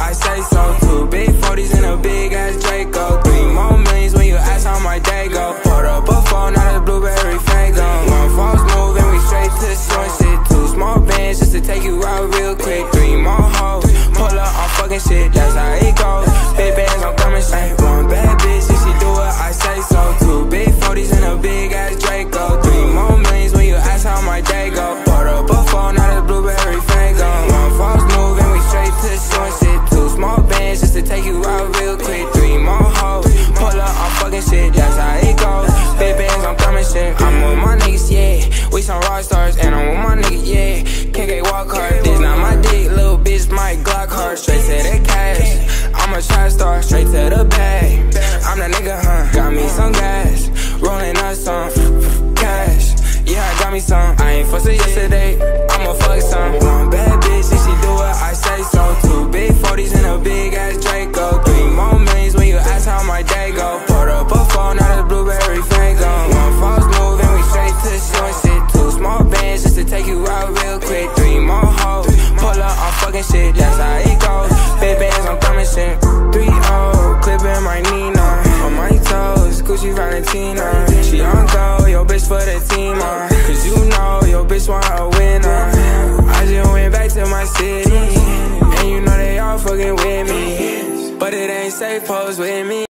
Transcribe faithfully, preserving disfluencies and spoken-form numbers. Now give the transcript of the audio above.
I say so. Two big forties and a big ass Draco. Three more millions when you ask how my day go. Put up a phone, not a blueberry fango. One false move and we straight to the short shit. Two small bands just to take you out real quick. Three more hoes, pull up on fucking shit, that's how it goes. Big bands, I'm coming straight. One bad bitch, if she do it, I say so. Two big forties and a big ass Draco. Three more millions when you ask how my day go. Put up a phone, not a blueberry fango. One false move and we straight to the short shit. Two small bands just to take you out real quick. Three more hoes, pull up on fucking shit, that's how it goes. Big bands, I'm coming straight. I'm with my niggas, yeah. We some rock stars, and I'm with my niggas, yeah. K K walk hard, this not my dick, little bitch, my Glock hard. Straight to the cash, I'm a trap star, straight to the bag. I'm the nigga, huh? Got me some gas, rolling up some cash. Yeah, I got me some. I ain't fussing yesterday, I'ma fuck some. One bad bitch, if she do it, I say so. Two big forties and a big ass Draco. Three more millions when you ask how my day go. Put up a phone, not a blueberry fango. One false move and we straight to the short shit. Two small bands just to take you out real quick. Three more hoes, pull up on fucking shit, that's how it goes. Big bands, I'm coming shit. Three oh, clipping my Nina. On my toes, Gucci Valentina. She on go, yo bitch for the team, uh. Cause you know, yo bitch want a winner. I just went back to my city, and you know they all fucking with me, but it ain't safe, pose with me.